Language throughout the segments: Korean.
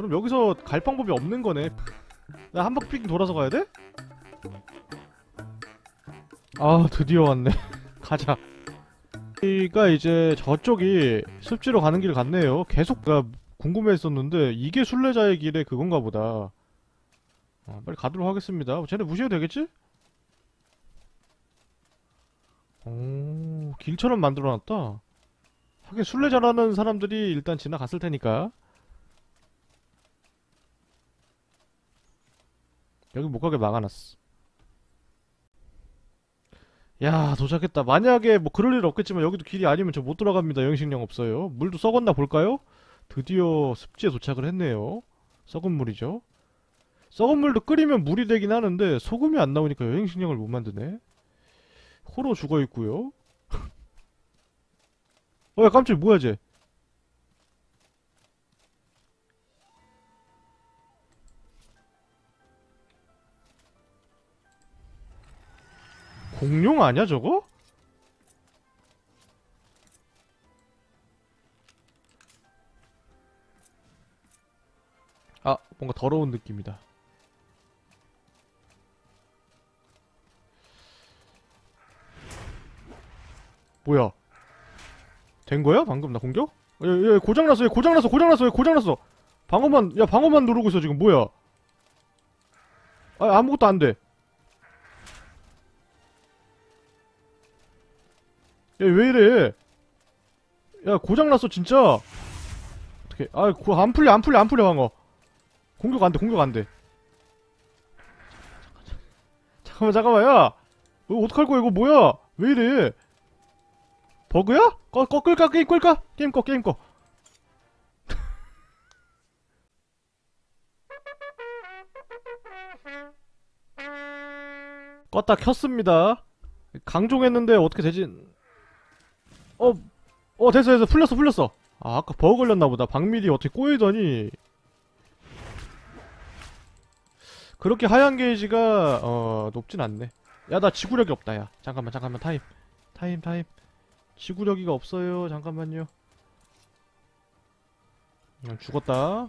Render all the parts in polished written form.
그럼 여기서 갈 방법이 없는 거네. 나 한 바퀴 돌아서 가야 돼? 아, 드디어 왔네. 가자. 여기가 이제 저쪽이 습지로 가는 길 같네요. 계속 내가 궁금해했었는데 이게 순례자의 길의 그건가 보다. 빨리 가도록 하겠습니다. 쟤네 무시해도 되겠지? 오, 길처럼 만들어놨다. 하긴 순례자라는 사람들이 일단 지나갔을 테니까. 여기 못 가게 막아놨어. 야, 도착했다. 만약에 뭐 그럴 일 없겠지만 여기도 길이 아니면 저 못 들어갑니다. 영식량 없어요. 물도 썩었나 볼까요? 드디어 습지에 도착을 했네요. 썩은 물이죠. 썩은 물도 끓이면 물이 되긴 하는데 소금이 안 나오니까 여행식량을 못 만드네. 호로 죽어있고요. 야, 깜짝이야. 뭐야 쟤. 공룡 아니야 저거? 아, 뭔가 더러운 느낌이다. 뭐야? 된 거야? 방금 나 공격? 야, 고장났어. 야, 고장났어. 고장났어. 야, 고장났어. 방어만 누르고 있어 지금. 뭐야? 아, 아무것도 안 돼. 야, 왜 이래? 야, 고장났어 진짜. 어떻게? 아, 안 풀려 방어. 공격 안 돼. 공격 안 돼. 잠깐만. 야, 이거 어떡할 거야 이거 뭐야? 왜 이래? 버그야? 끌까? 게임 끌까? 게임 꺼. 껐다 켰습니다. 강종했는데 어떻게 되지? 어, 됐어. 풀렸어. 아, 아까 버그 걸렸나보다. 박밀이 어떻게 꼬이더니. 그렇게 하얀 게이지가, 높진 않네. 야, 나 지구력이 없다, 야. 잠깐만, 타임. 지구력이가 없어요. 잠깐만요. 죽었다.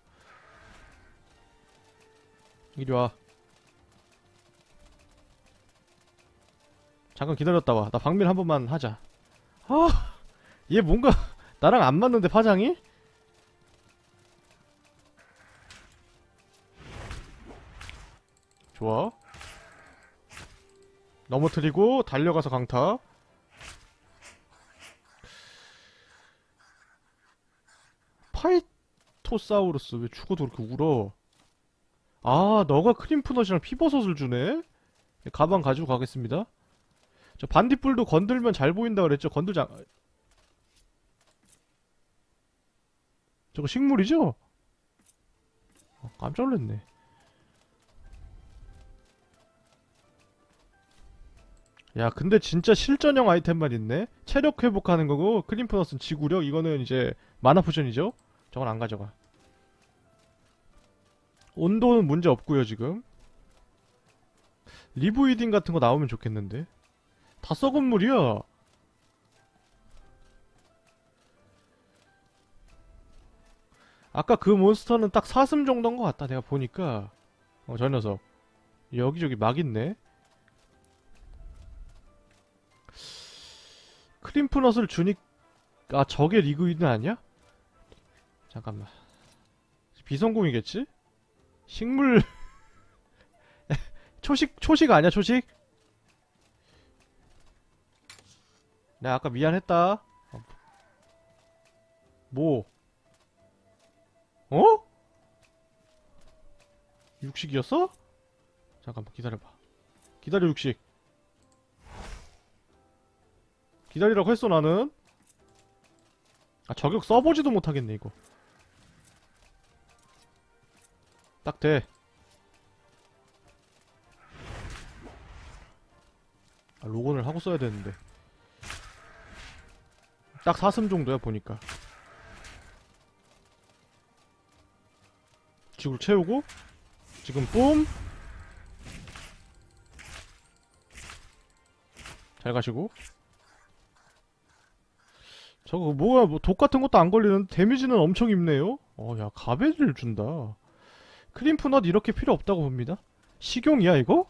이리 와. 잠깐 기다렸다 와. 나 박밀 한 번만 하자. 얘 뭔가 나랑 안 맞는데 파장이? 좋아. 넘어뜨리고 달려가서 강타. 파이토사우루스 왜 죽어도 그렇게 울어? 아, 너가 크림프넛이랑 피버섯을 주네? 가방 가지고 가겠습니다. 저 반딧불도 건들면 잘 보인다 그랬죠? 건들자. 저거 식물이죠? 깜짝 놀랐네. 야, 근데 진짜 실전형 아이템만 있네? 체력 회복하는 거고, 크림프넛은 지구력, 이거는 이제 마나 포션이죠? 저건 안 가져가. 온도는 문제 없고요 지금. 리브이딩 같은 거 나오면 좋겠는데. 다 썩은 물이야. 아까 그 몬스터는 딱 사슴 정도인 것 같다 내가 보니까. 저 녀석 여기저기 막 있네. 크림프넛을 주니까. 아, 저게 리그이드 아니야? 잠깐만. 비성공이겠지? 식물. 초식 아니야 초식? 내가 아까 미안했다. 뭐? 어? 육식이었어? 잠깐만 기다려봐. 기다려 육식. 기다리라고 했어 나는. 아, 저격 써보지도 못하겠네 이거. 딱 돼. 아, 로건을 하고 써야 되는데. 딱 사슴 정도야 보니까. 지구를 채우고 지금 뿜. 잘 가시고. 저거 뭐야, 뭐 독 같은 것도 안 걸리는데 데미지는 엄청 입네요. 야, 가베를 준다. 크림프넛 이렇게 필요 없다고 봅니다. 식용이야, 이거?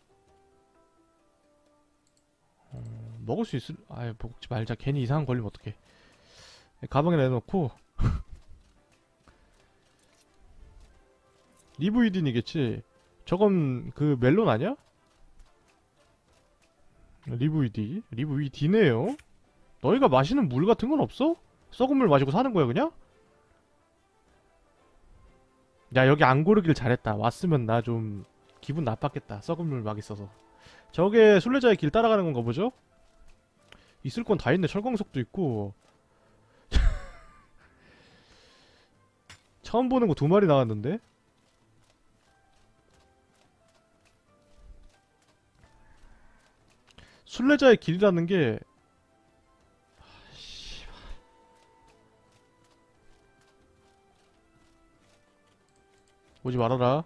먹을 수 있을, 먹지 말자. 괜히 이상한 거 걸리면 어떡해. 가방에 내놓고. 리브이딘이겠지? 저건 그 멜론 아니야? 리브이디네요? 너희가 마시는 물 같은 건 없어? 썩은 물 마시고 사는 거야, 그냥? 야, 여기 안 고르길 잘했다. 왔으면 나 좀 기분 나빴겠다. 썩은 물 막 있어서. 저게 순례자의 길 따라가는 건가 보죠? 있을 건 다 있네. 철광석도 있고. 처음 보는 거 2마리 나왔는데? 순례자의 길이라는 게 오지 말아라.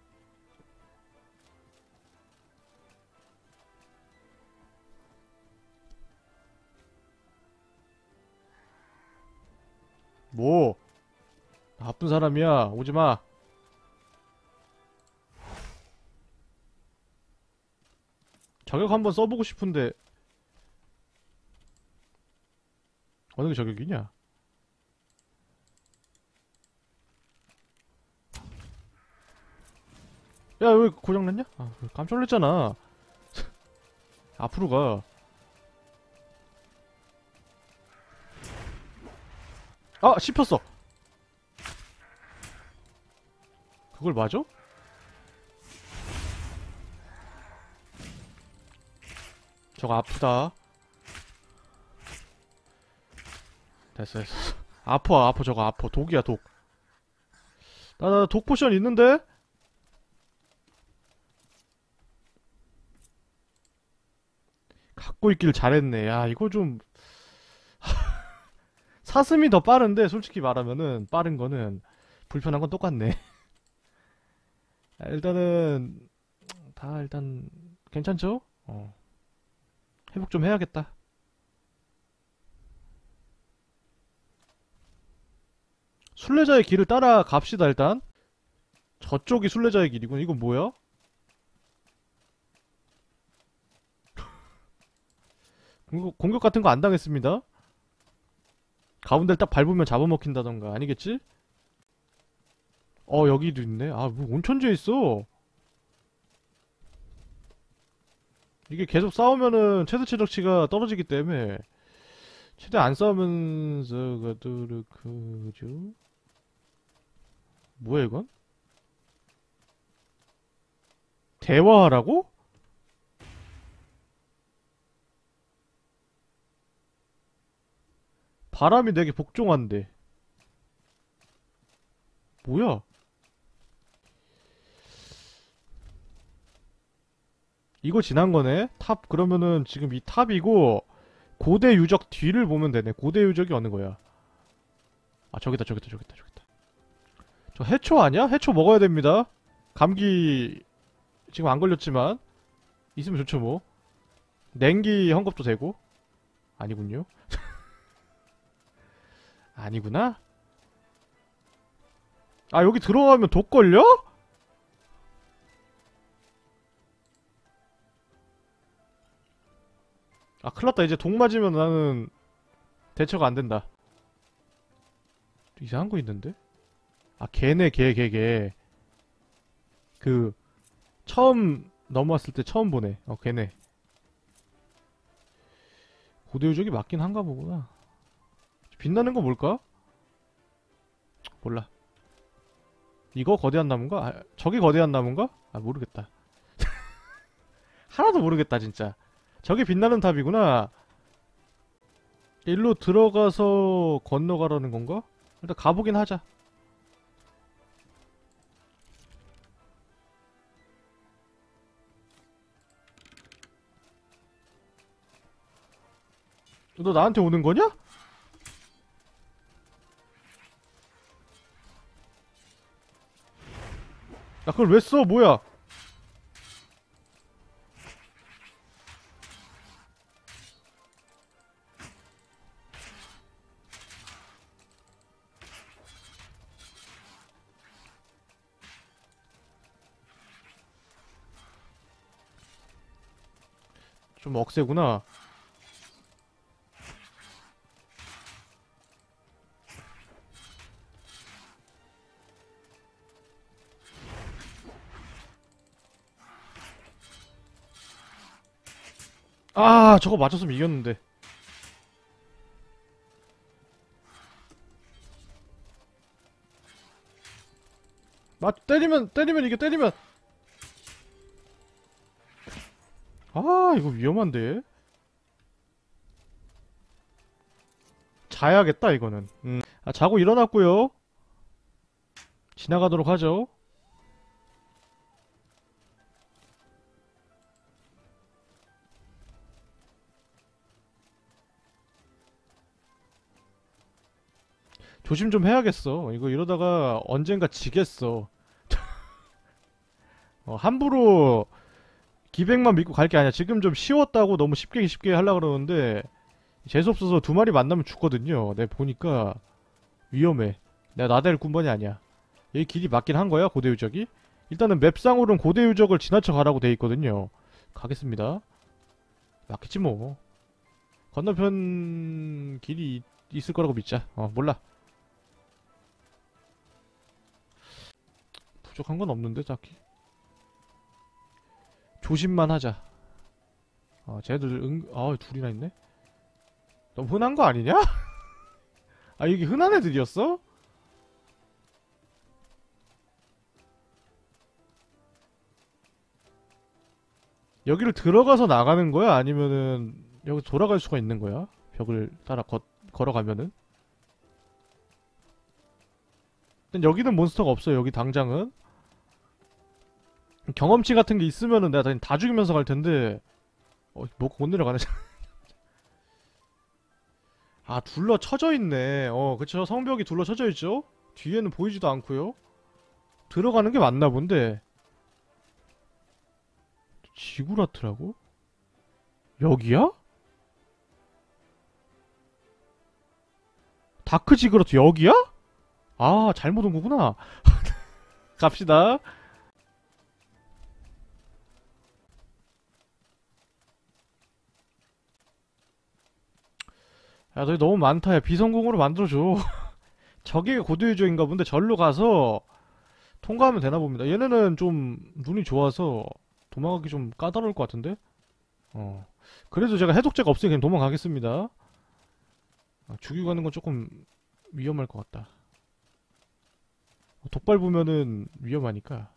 뭐? 나쁜 사람이야. 오지 마. 저격 한번 써보고 싶은데 어느 게 저격이냐? 야, 왜 고장났냐? 깜짝 놀랐잖아. 앞으로 가. 씹혔어. 그걸 맞아? 저거 아프다. 됐어. 아파 저거 아파. 독이야 독. 나 독 포션 있는데? 갖고 있길 잘했네. 야, 이거 좀 사슴이 더 빠른데 솔직히 말하면은 빠른 거는 불편한 건 똑같네. 일단은 일단 괜찮죠? 회복 좀 해야겠다. 순례자의 길을 따라 갑시다. 일단 저쪽이 순례자의 길이군. 이건 뭐야? 공격 같은 거 안 당했습니다. 가운데를 딱 밟으면 잡아먹힌다던가. 아니겠지? 여기도 있네. 뭐 온천지에 있어. 이게 계속 싸우면은 최대 최적치가 떨어지기 때문에 최대 안 싸우면서 가도록 하죠. 뭐야 이건? 대화하라고? 바람이 내게 복종한대. 뭐야? 이거 지난 거네? 탑, 그러면은 지금 이 탑이고, 고대 유적 뒤를 보면 되네. 고대 유적이 어느 거야? 저기다. 저 해초 아니야? 해초 먹어야 됩니다. 감기, 지금 안 걸렸지만, 있으면 좋죠 뭐. 냉기 헝겊도 되고. 아니군요. 아니구나? 여기 들어가면 독 걸려? 큰일났다. 이제 독 맞으면 나는 대처가 안 된다. 이상한 거 있는데? 걔네, 걔. 처음 넘어왔을 때 처음 보네. 걔네. 고대 유적이 맞긴 한가 보구나. 빛나는 거 뭘까? 몰라. 이거 거대한 나무인가? 저기 거대한 나무인가? 모르겠다. 하나도 모르겠다, 진짜. 저게 빛나는 탑이구나. 일로 들어가서 건너가라는 건가? 일단 가보긴 하자. 너 나한테 오는 거냐? 그걸 왜 써? 뭐야? 좀 억세구나. 아, 저거 맞췄으면 이겼는데. 때리면 이게 때리면. 아, 이거 위험한데. 자야겠다, 이거는. 아, 자고 일어났고요. 지나가도록 하죠. 조심 좀 해야겠어. 이거 이러다가 언젠가 지겠어. 함부로 기백만 믿고 갈 게 아니야. 지금 좀 쉬웠다고 너무 쉽게 하려고 그러는데 재수없어서 두 마리 만나면 죽거든요. 내가 보니까 위험해. 내가 나댈 군번이 아니야. 여기 길이 맞긴 한 거야, 고대 유적이? 일단은 맵상으로는 고대 유적을 지나쳐 가라고 돼 있거든요. 가겠습니다. 맞겠지 뭐. 건너편 길이 있을 거라고 믿자. 몰라. 부족한 건 없는데 딱히. 조심만 하자. 쟤들 둘이나 있네? 너무 흔한 거 아니냐? 아, 이게 흔한 애들이었어? 여기를 들어가서 나가는 거야? 아니면은 여기 돌아갈 수가 있는 거야? 벽을 따라 걸어가면은? 근데 여기는 몬스터가 없어요. 여기 당장은. 경험치 같은 게 있으면은 내가 다 죽이면서 갈 텐데. 못 내려가네. 아, 둘러 쳐져 있네. 그쵸. 성벽이 둘러 쳐져 있죠? 뒤에는 보이지도 않고요. 들어가는 게 맞나 본데. 지구라트라고? 여기야? 다크 지그라트 여기야? 아, 잘못 온 거구나. 갑시다. 야, 너 너무 많다. 야, 비성공으로 만들어줘. 저게 고도유저인가 본데 절로 가서 통과하면 되나 봅니다. 얘네는 좀 눈이 좋아서 도망가기 좀 까다로울 것 같은데? 그래도 제가 해독제가 없으니 그냥 도망가겠습니다. 죽이고 가는 건 조금 위험할 것 같다. 독발 보면은 위험하니까.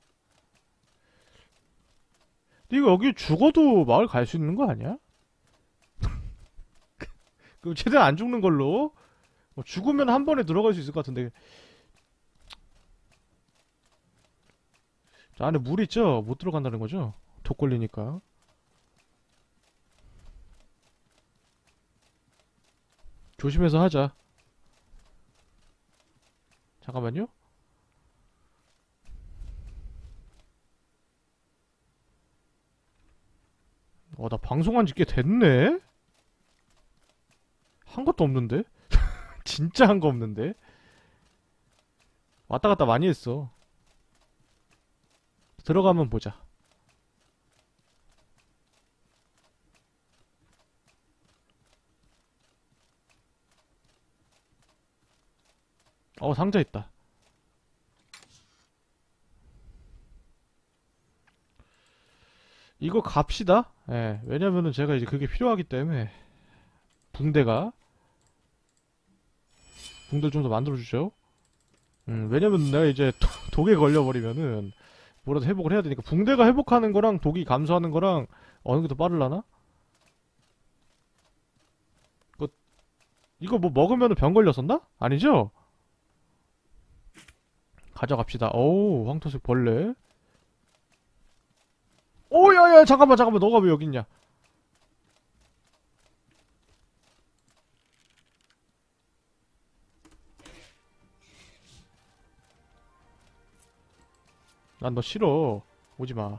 근데 이거 여기 죽어도 마을 갈 수 있는 거 아니야? 그 최대한 안 죽는 걸로. 죽으면 한 번에 들어갈 수 있을 것 같은데. 저 안에 물 있죠? 못 들어간다는 거죠? 독 걸리니까. 조심해서 하자. 잠깐만요. 나 방송한 지 꽤 됐네? 한 것도 없는데? 진짜 한 거 없는데? 왔다 갔다 많이 했어. 들어가면 보자. 상자 있다. 이거 갑시다. 예, 왜냐면은 제가 이제 그게 필요하기 때문에. 붕대가. 붕대를 좀 더 만들어주죠. 왜냐면 내가 이제 독에 걸려버리면은 뭐라도 회복을 해야 되니까. 붕대가 회복하는 거랑 독이 감소하는 거랑 어느 게 더 빠르려나? 이거 뭐 먹으면 병 걸렸었나? 아니죠? 가져갑시다. 오우, 황토색 벌레. 오, 야야, 잠깐만. 너가 왜 여기 있냐? 난 너 싫어. 오지 마.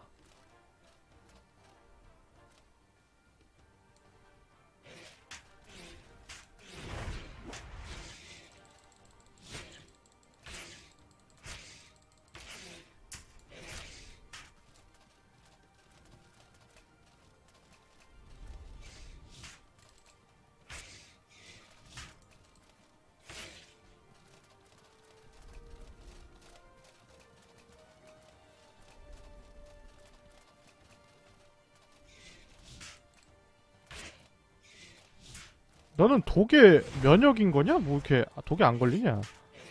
너는 독에 면역인 거냐? 뭐 이렇게 독에 안 걸리냐?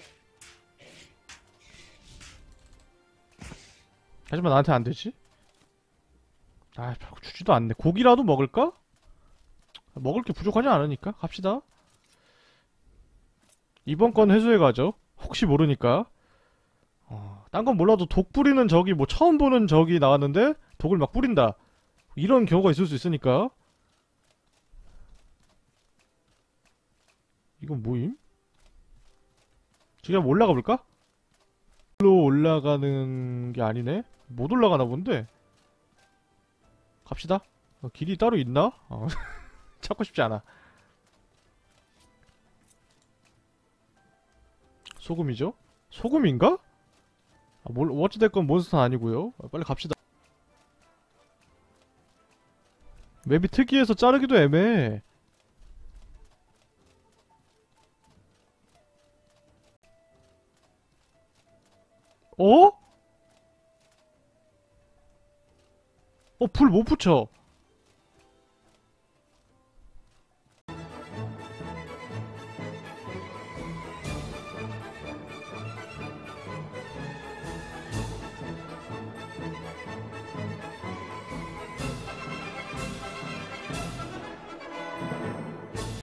하지만 나한테 안 되지? 아, 별거 주지도 않네. 고기라도 먹을까? 먹을 게 부족하지 않으니까 갑시다. 이번 건 회수해 가죠. 혹시 모르니까. 딴 건 몰라도 독 뿌리는 적이 뭐 처음 보는 적이 나왔는데 독을 막 뿌린다. 이런 경우가 있을 수 있으니까. 이건 뭐임? 저기 한번 올라가 볼까? 일로 올라가는 게 아니네? 못 올라가나 본데? 갑시다. 길이 따로 있나? 찾고 싶지 않아. 소금이죠? 소금인가? 어찌됐건 몬스터는 아니고요. 빨리 갑시다. 맵이 특이해서 자르기도 애매해. 어? 불 못 붙여.